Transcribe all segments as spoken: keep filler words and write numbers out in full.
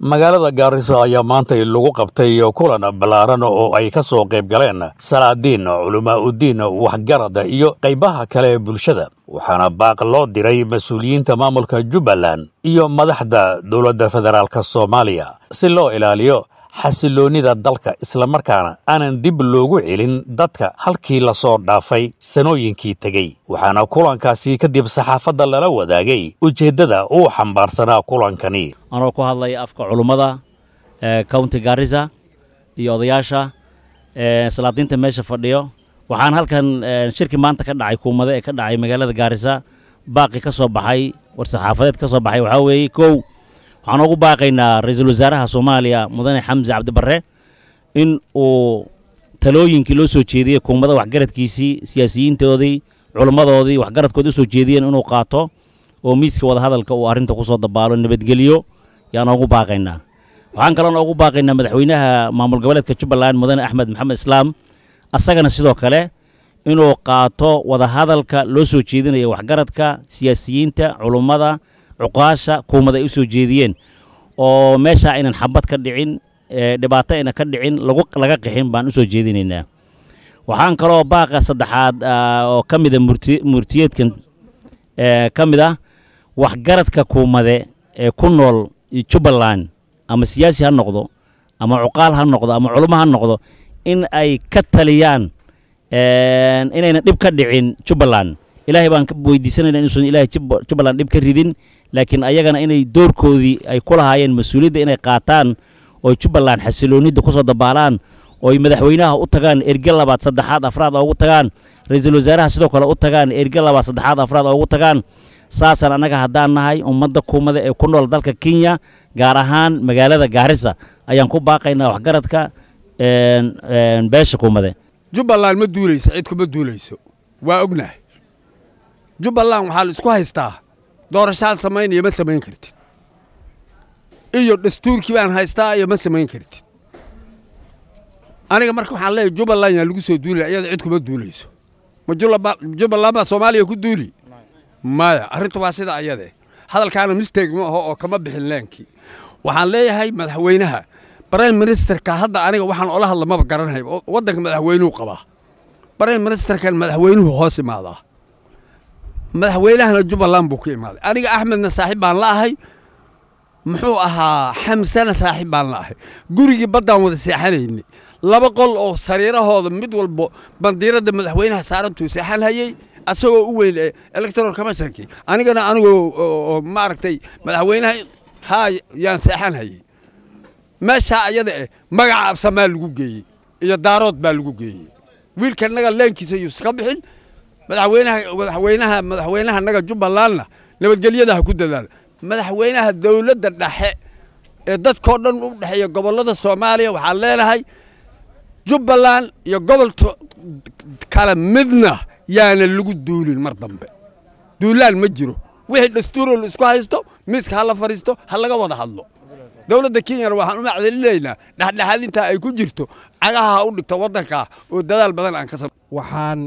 magaalada Gaarisa ayaa maanta lagu qabtay kulan balaaran oo ay ka soo qayb galeen salaadiin culumaa udiin waxgarad iyo qaybaha kale ee bulshada waxaana baaq loo diray mas'uuliyiinta maamulka Jubbaland iyo madaxda dowladda federaalka Soomaaliya si loo ilaaliyo xasiloonida dalka isla markaana aanan dib loogu celin dadka halkii la soo dhaafay sanooyinkii tagay waxaana kulankaasi kadib saxaafadda lala wadaagay ujeedada uu xambaarsanaa kulankani anoo ku hadlay afka culimada ee county Garissa iyo odayaasha ee salaadiinta meesha fadhiyo waxaan halkan shirki maanta ka dhacay kuumada ee ka dhacay magaalada Garissa baaqi ka soo baxay war saxaafadeed ka soo baxay waxa weeye kow waxaan ugu baaqaynaa ra'iisul wasaaraha Soomaaliya mudane Xamza Cabdi Barre in uu talooyinkii loo soo jeediyay kuumada waxgaradkiisii siyaasiyiintoodii culimadoodii waxgaradkoodii soo jeediyeen inuu qaato oo miiska wada hadalka uu arinta ku soo dabaalo nabadgeliyo yaan ugu baaqaynaa waxaan kaloo ugu baaqaynaa madaxweynaha maamul goboleedka Jubbaland mudane Axmed Maxamed Islaam asagana sidoo kale inuu qaato wada hadalka loo soo jeedinayo waxgaradka siyaasiyiinta culimada cuqaasha kuumada ay soo jeediyeen oo meesha aynan xabad ka dhicin dhibaato ayna ka dhicin lagu laga qixin baan u soo jeedinaynaa waxaan kaloo baaqa saddexaad oo kamida murtiyeedkan ee kamida waxgaradka kuumade ee ku nool Jubbaland ama siyaasi ha noqdo ama cuqaal ha noqdo ama culimo ha noqdo in ay ka taliyaan ee inayna dib ka dhicin Jubbaland ilaahay baan weydiisanaynaa inuu ilaahay Jubbaland dib ka ridin laakiin ayagana inay doorkoodii ay ku lahaayeen mas'uuliyadda inay qaataan oo Jubbaland xasiloonida ku soo dabaalaan oo ay madaxweynaha u tagaan erga labaad saddexaad afraad ugu tagaan ra'iisul wasaaraha sidoo kale u tagaan erga labaad saddexaad afraad ugu tagaan saasan anaga haddaan nahay ummadda kuumada ee ku nool dalka Kenya gaar ahaan magaalada Garissa ayaan ku baaqaynaa waxgaradka een een beesha kuumada Jubbaland ma duulayso cid kuma duulayso waa ognahay Jubbaland waxa la isku haystaa doorashaan sameeyay ma sameyn kartid iyo dastuurkii baan haystaa iyo ma sameyn kartid aniga marka waxaan leeyahay Jubbaland yaa lagu soo duulay iyada cid kuma duulayso ma Jubbaland Soomaaliya ku duuli maya arrintu waa sida ayade hadalkaana mistake ma aha oo kama bixin leenkii waxaan leeyahay madaxweynaha prime ministerka hadda aniga waxaan ola hadla ma garanahay wadanka madaxweynuhu qaba prime ministerkan madaxweynuhu hoos imaadaa madaxweynahana Jubbaland buu ku imaaday aniga Axmedna saaxiib baan la ahay muxuu ahaa Xamsana saaxiib baan la ahay gurigii badaan wada seexanaynay laba qol oo sariirahooda mid walba bandiirada madaxweynaha saarantuu seexan hayay asagoo u weyn electoral commissionki anigana anigoo ma aragtay madaxweynaha ha yaan seexan hayay meesha ayada eh magaca absamaa lagu geeyay iyo daarood baa lagu geeyay wiilka naga leenkiisa iyo iska bixin madaxweynaha madaxweynaha madaxweynaha naga Jubbaland nabadgelyada ku dadaal madaxweynaha dawladda dhexe ee dadkoo dhan u dhaxeeya gobolada Soomaaliya waxa leeyahay Jubbaland iyo gobolka kala midna yaana lagu duulin mar dambe duulaan ma jiro wixii dastuur la isku haysto miiska hala fariisto hal laga wada hadlo dawladda Kenya waxaan u macdaleynaa dhaxdhaxadinta ay ku jirto cagaha u dhigto wadanka oo dadaal badan aan ka sab waxaan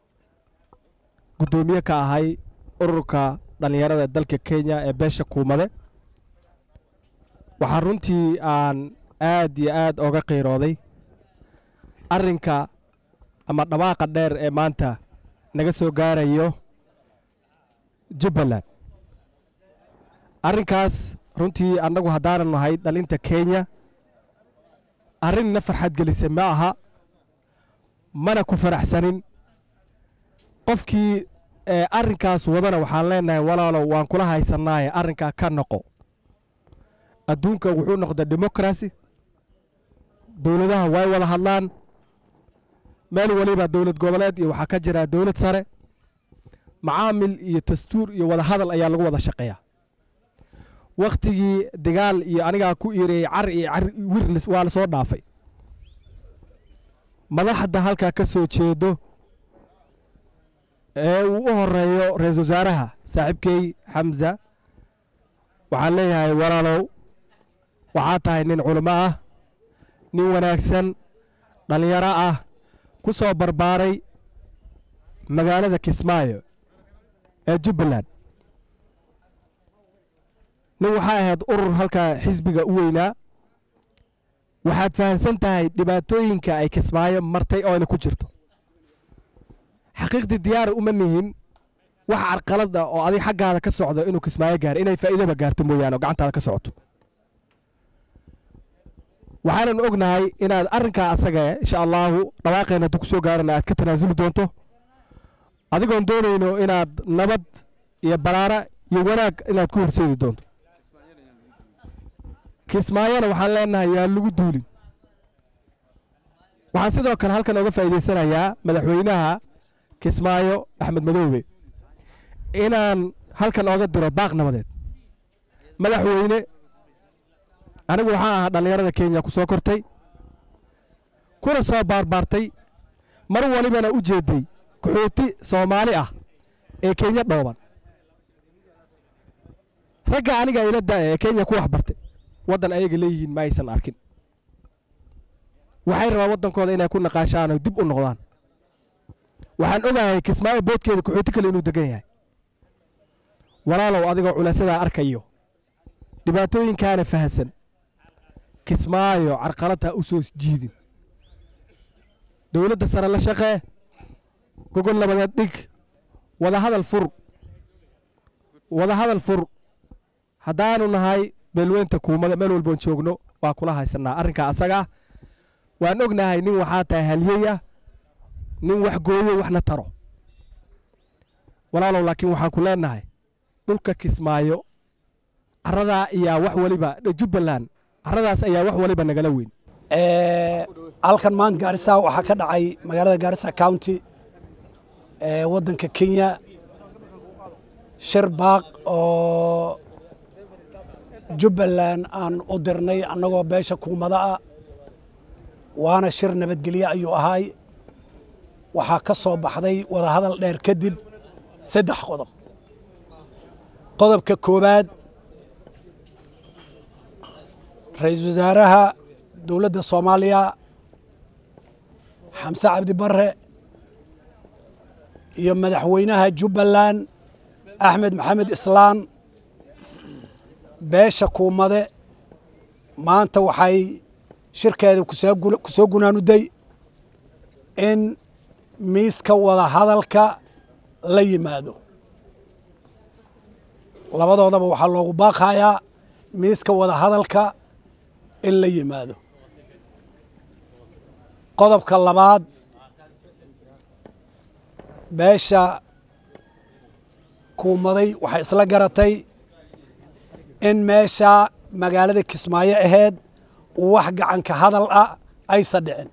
gudoomiye ka ahay ururka dhalinyarada dalka Kenya ee beesha kuumade waxaan runtii aan aad iyo aad uga qeyrooday arrinka ama dhawaaqa dheer ee maanta naga soo gaarayo Jubbaland arrinkaas runtii anagu haddaanan nahay dhalinta Kenya arrinna farxad gelisay ma aha mana ku faraxsanin qofkii arrinkaas wadana waxaan leenahay walaalo waan kula haysanaay arrinka ka noqo adduunka wuxuu noqday democracy dawladaha way wada hadlaan meel waliba dawlad goboleed iyo waxa ka jira dawlad sare macaamil iyo dastuur iyo wada hadal ayaa lagu wada shaqeeyaa waqtigii dagaal iyo aniga ku iiray car iyo car wirlis waa la soo dhaafay madaxda halka ka soo jeedo ee uu u horeeyo ra'iisul wasaaraha saaxiibkay Xamza waxaan leeyahay walaalow waxaa tahay nin culimo ah nin wanaagsan dhalinyaro ah ku soo barbaaray magaalada Kismaayo ee Jubbaland nin waxaa ahayd urur halkaa xisbiga u weynaa waxaad fahansan tahay dhibaatooyinka ay kismaayo martay oo ayna ku jirto xaqiiqdii diyaar uma nihin wax carqalada oo adiga xaggaada ka socdo inuu kismaayo gaaro inay faa'iidaba gaarto mooyaane oo gacantaada ka socoto waxaanan ognahay inaad arrinkaa asaga insha allahu dhawaaqeena hadduu ku soo gaarana aad ka tanaasuli doonto adigoon doonayno inaad nabad iyo baraara iyo wanaag inaad ku horseedi doonto kismaayona waxaan leenahay yaa lagu duulin waxaan sidoo kale halkan oga faa'iidaysanayaa madaxweynaha kismaayo axmed madoobe inaan halkan oga diro baaq nabadeed madaxweyne anigu waxaan ahaa dhallinyarada kenya ku soo kortay kuna soo baarbaartay mar walibana u jeeday qaxooti soomaali ah ee kenya dhooban ragga aniga ila da ee kenya ku wax bartay waddan ayaga leeyihiin ma aysan arkin waxay rabaan waddankooda inay ku naqaashaan oo dib u noqdaan waxaan ogahay kismaayo boodkeeda qaxooti kale inuu degan yahay walaalow adigoo culasadaa arkayo dhibaatooyinkaana fahansan kismaayo carqaladha u soo jiidin dowladda sare la shaqee gogol nabadeed dhig wada hadal fur wada hadal fur haddaanu nahay beelweynta kuumada meel walboon joogno waa kula haysanaa arrinkaa asaga waan ognahay nin waxaa tahay halyeya nin wax gooyo waxna taro walaalow laakiin waxaan ku leenahay dhulka kismaayo carradaa ayaa wax waliba jubbaland carradaas ayaa wax waliba nagala weyn halkan maanta Garissa waxaa ka dhacay magaalada Garissa County ee waddanka Kenya shir baaq oo Jubbaland aan u dirnay annagoo beesha kuumada ah waana shir nabadgelyo ayuu ahay waxaa ka soo baxday wada hadal dheer kadib saddex qodob qodobka koowaad ra'iisul wasaaraha dowladda Soomaaliya Xamse Cabdi Barre iyo madaxweynaha Jubbaland Axmed Maxamed Islaan beesha kuumade maanta waxay shirkeeda ku soo gunaanuday in miiska wada hadalka la yimaado labadoodaba waxaa loogu baaqayaa miiska wada hadalka in la yimaado qodobka labaad beesha kuumaday waxay isla garatay in meesha magaalada Kismaayo ahayd wax gacanka hadal ah aysan dhicin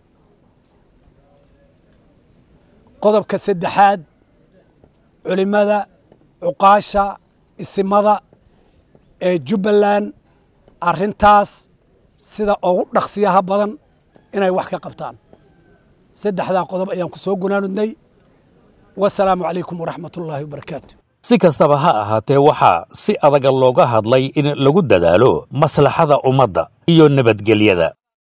qodobka saddexaad culimada cuqaasha isimada ee Jubbaland arrintaas sida ugu dhaqsiyaha badan inay wax ka qabtaan saddexdaa qodob ayaan ku soo gunaanudnay wassalaamu calaykum waraxmatullaahi wabarakaatu si kastaba ha ahaatee waxaa si adaga looga hadlay in lagu dadaalo maslaxada ummadda iyo nabadgelyada